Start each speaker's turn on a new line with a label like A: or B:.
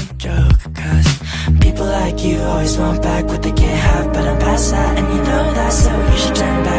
A: joke. Cause people like you always want back what they can't have, but I'm past that, and you know that, so you should turn back.